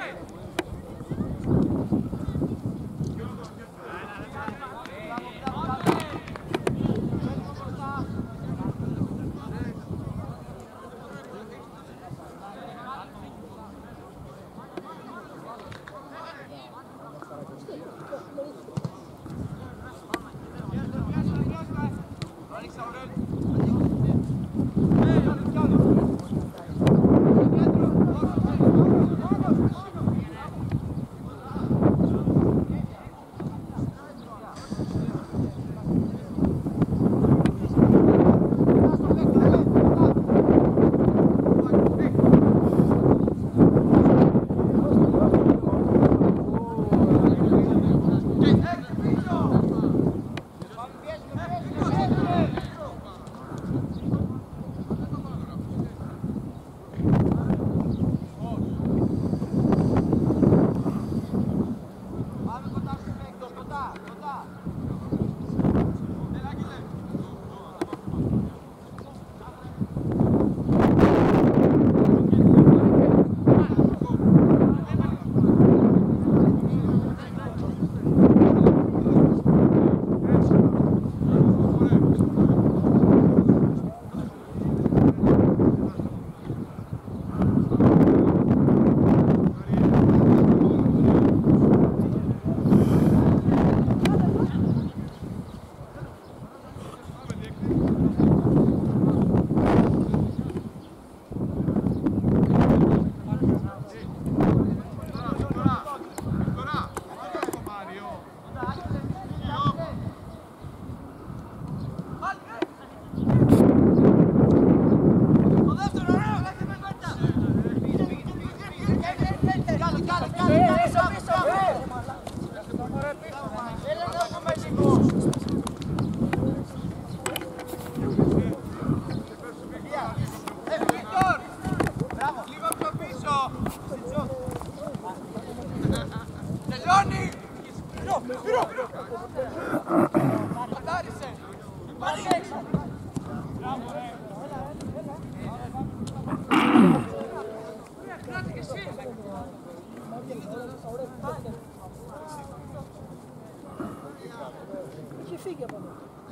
Είχε φύγει από εδώ.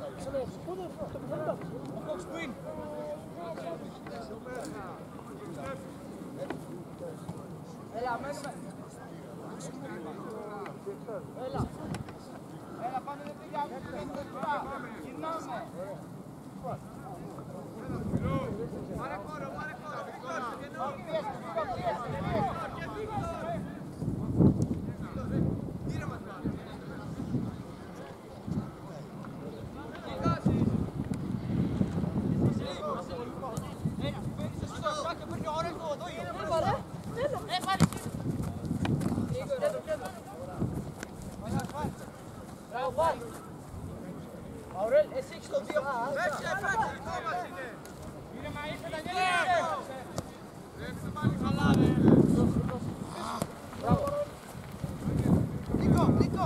Πότε το πιθανό. Έλα, μέσα. Έλα. Έλα, πάμε δεν πήγαμε. Γυρνάμε. Πάρε χώρο, πάρε χώρο. Γύρε μας πάνε. Αουρέλ, εσύ έχεις το 2. Παίξε, δικό μας είναι. Είναι μαΐσαι τα γέλια. Παίξε πάλι καλά, ρε. Μπράβο. Νίκο, Νίκο.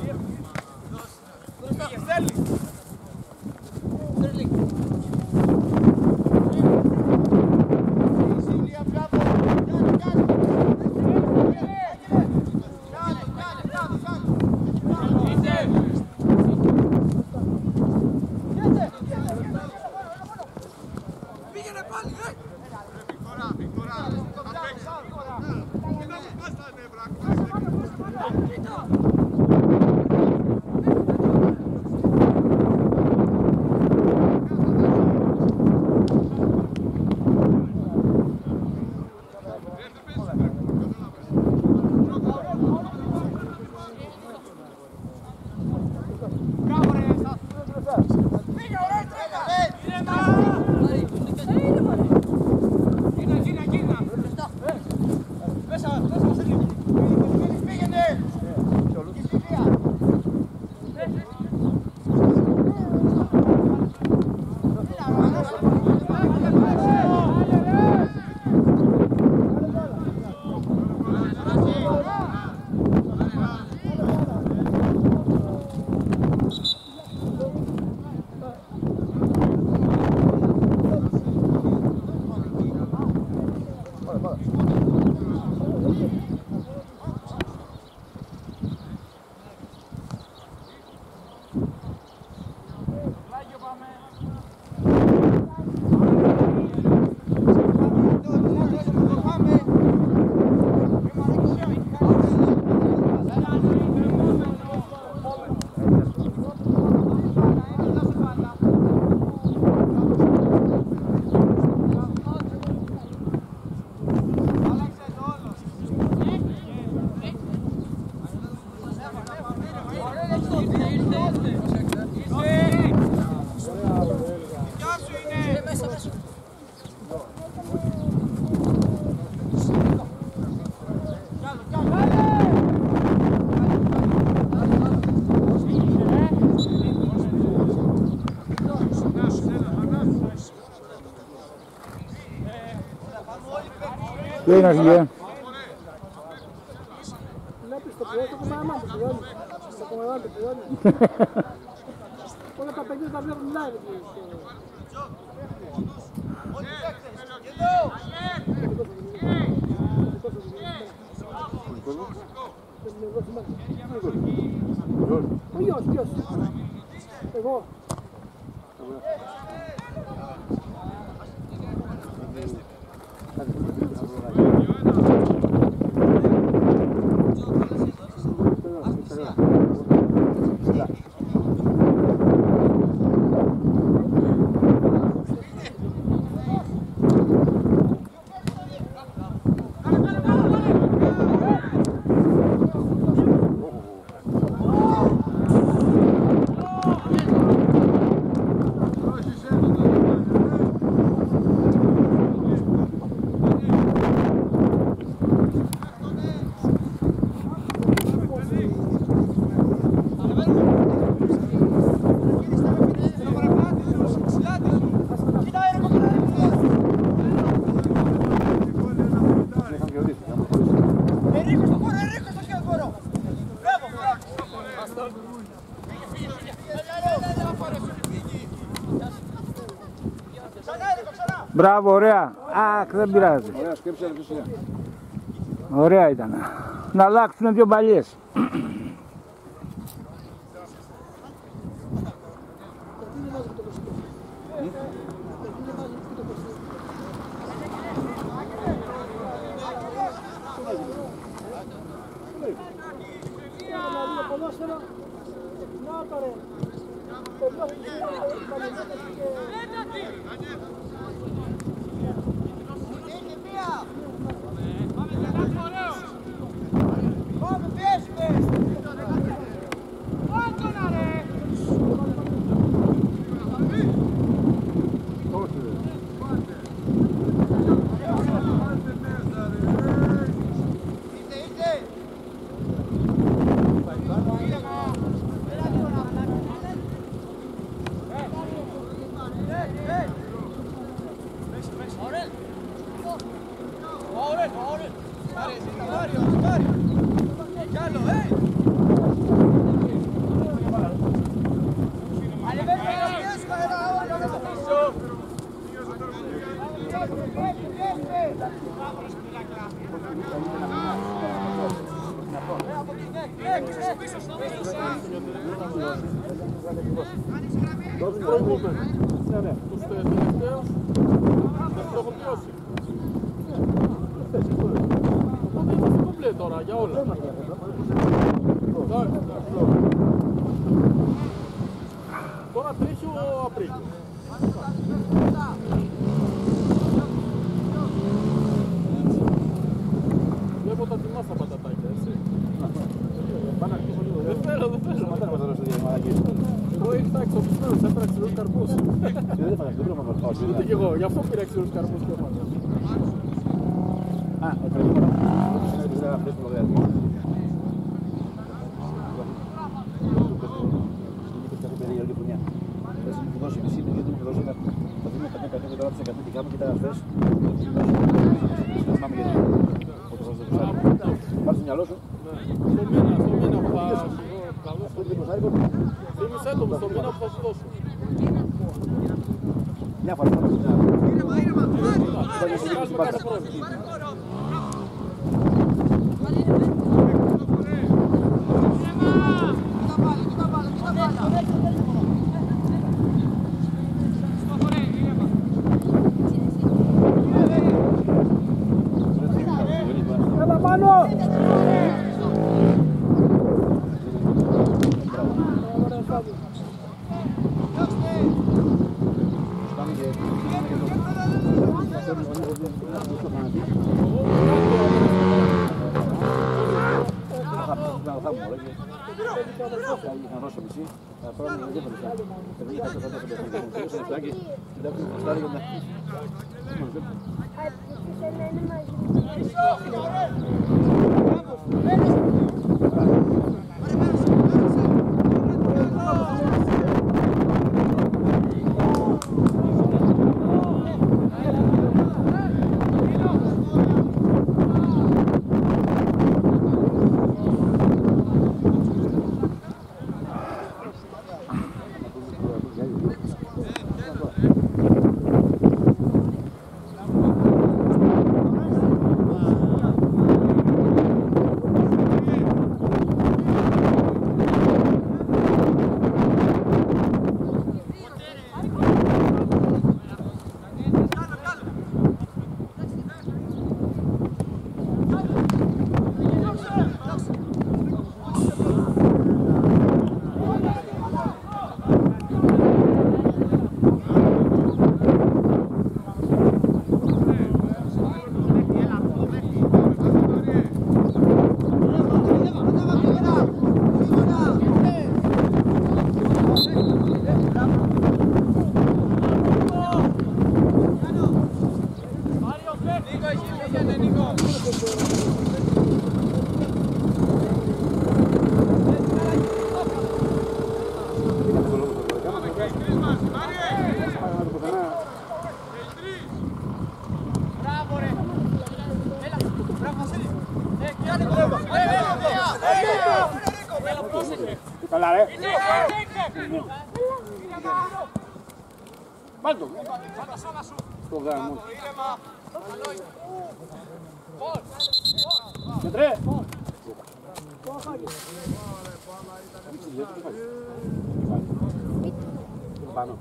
Στέλνει. Στέλνει. Σίλια, μπράβο. Κάνε, κάνε. πήγαινε σιγά. Βλέπεις το πλέον, το κομμάτι του πλέον. Το κομμάτι του πλέον. Όλα τα παιδιά τα βλέπουν live. Ποιος. Εγώ. Μπράβο, ωραία. Αχ, δεν πειράζει. Ωραία, σκέψε αλλά και σιγά. Ωραία ήταν. Να αλλάξουν δύο μπαλιές. Τώρα για όλα. Τώρα τρέχει ο Απρίλιο. Βλέπω τα τιμά στα πατατάκια, έτσι. Δεν θέλω. Εγώ ήρθα εξοπλισμένος, έφερα ξηρούς καρπούς. Ούτε κι εγώ, γι' αυτό πήρα ξηρούς καρπούς και έφαγα. Θύμισέ το μου, στο μήνα που θα σου δώσω. Μια φορά. Καλά ρε. Βάλ' το. Στο γάμο. Μετρέ. Πάνω.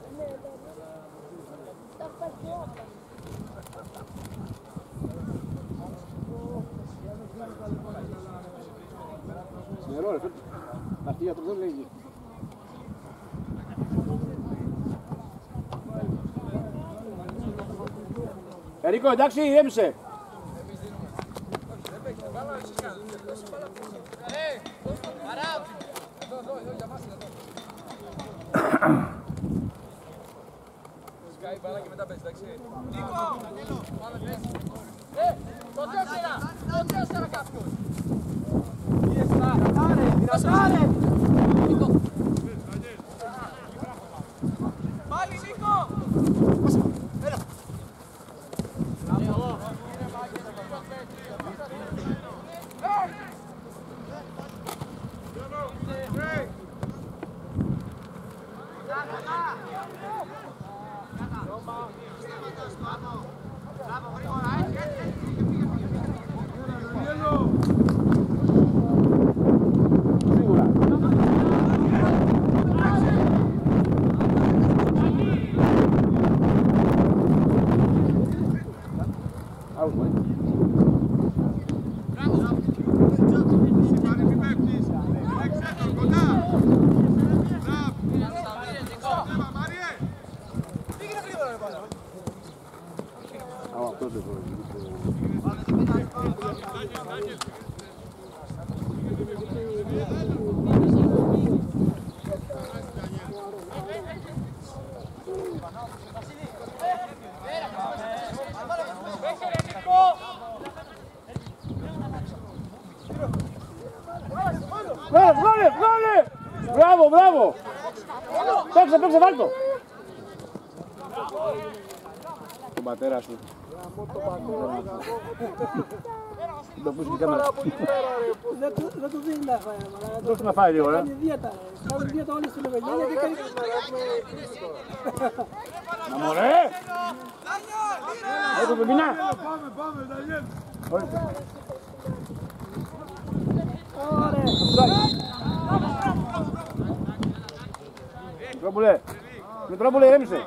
Νερό ρε, να φύγει αυτό δεν λέγει. Ερίκο, εντάξει, έμεισε. Σκάει μπάλα και μετά παίζει, εντάξει. Νίκο! Πάμε παίζει. Το 4 κάποιος. Πάλι Νίκο! Έλα! Μπράβο, μπράβο! Παίξε, παίξε, βάλ' το! Τον πατέρα σου. Το πούς και κάμερα. Δεν του δίνει να φάει. Δώσε να φάει λίγο, ρε. Κάνει δίαιτα. Κάνει δίαιτα όλοι στην Ευαγγελία και κάνει... Να μωρέ! Έχω το πινά. Πάμε, Δανιέλ. Μητρόπουλε, Μητρόπουλε, ηρέμησε.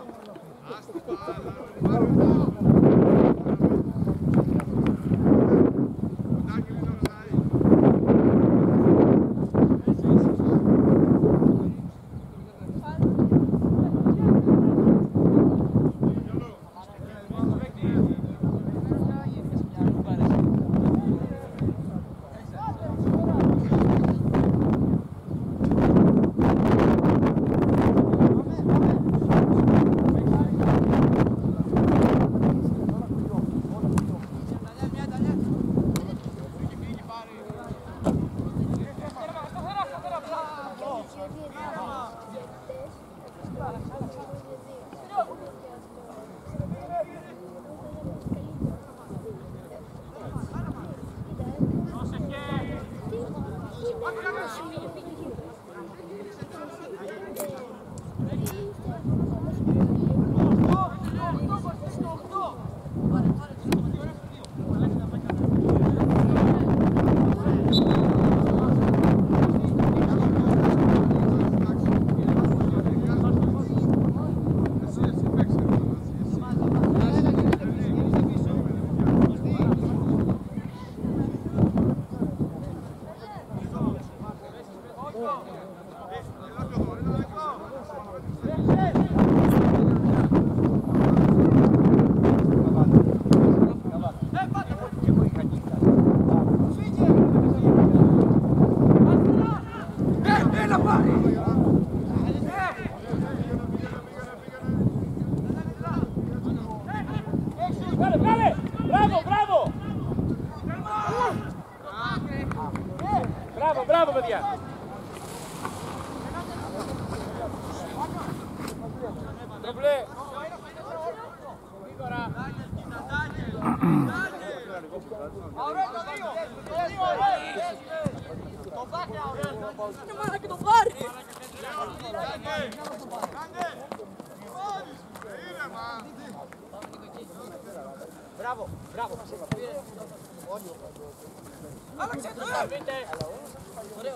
Μπράβο, παιδιά! Τροπλέ! Ωραία το δύο! Το βάθει ωραία! Και μάνα και το πάρει! Μπράβο, μπράβο! Άλλαξε το! Ωραίο!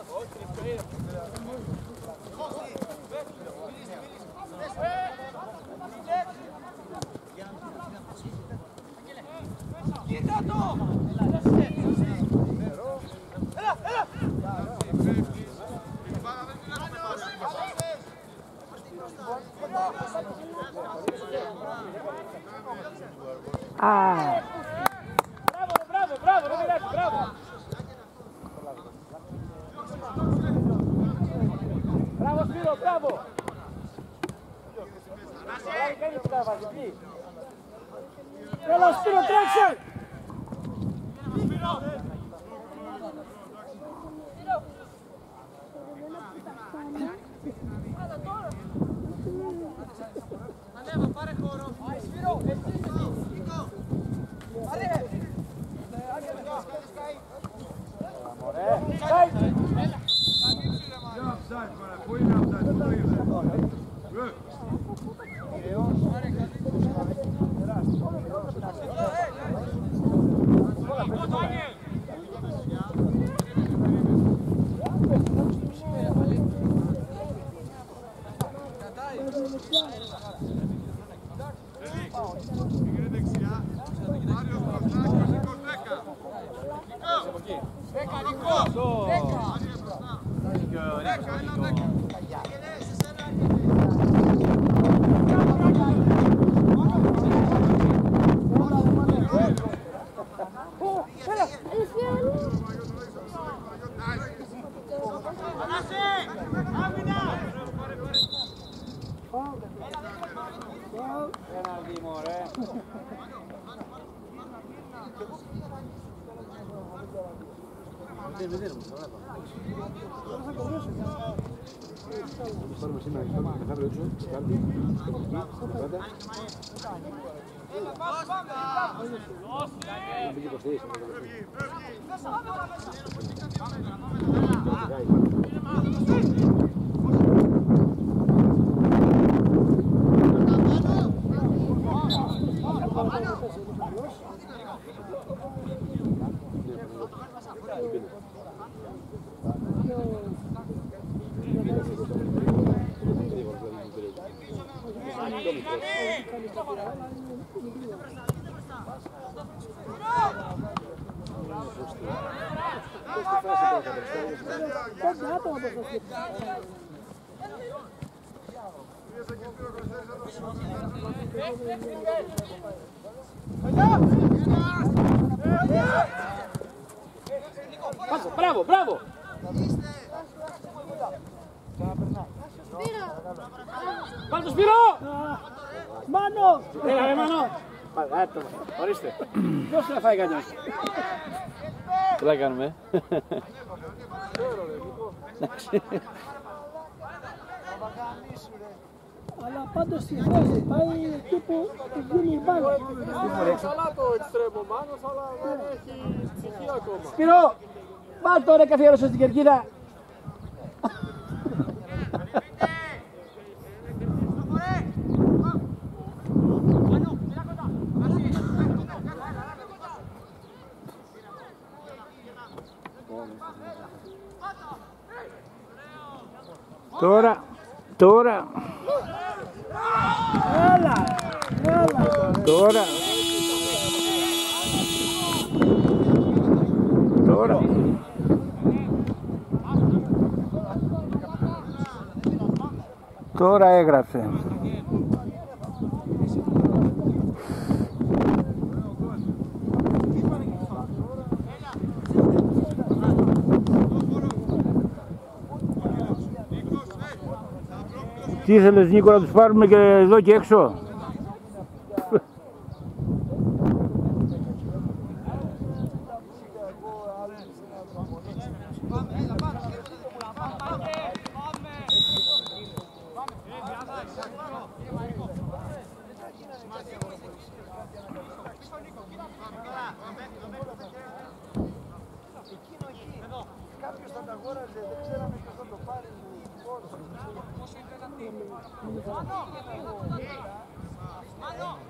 Κοίτα το! Μπράβο, ρε Μιράκη, μπράβο. Μπράβο Σπύρο, μπράβο. Έλα Σπύρο, τρέξε. Ανέβα, πάρε χώρο. Σπύρο, εσύ. Πάρε. Μπράβο, μπράβο. Πάμε το Σπύρο! Μάνο! Έλα ρε Μάνο! Ορίστε. Ποιος θα φάει κανένας? Τι θα κάνουμε? Αλλά πάντως στη θέση πάει εκεί που του γίνει η μπάλα. Καλά το εξτρέμο Μάνος, αλλά δεν έχει ψυχή ακόμα. Σπύρο! Βάλ' το ρε καθιέρωσο στην κερκίδα! Τώρα, τώρα. Έλα, έλα. Τώρα. Τώρα. Τώρα έγραψε. Τι ήθελες Νίκο να τους πάρουμε και εδώ και έξω? Πάμε. τα αγόραζε, δεν ξέραμε ποιος θα το πάρει. Πόσο ήταν αυτή. Μάνο!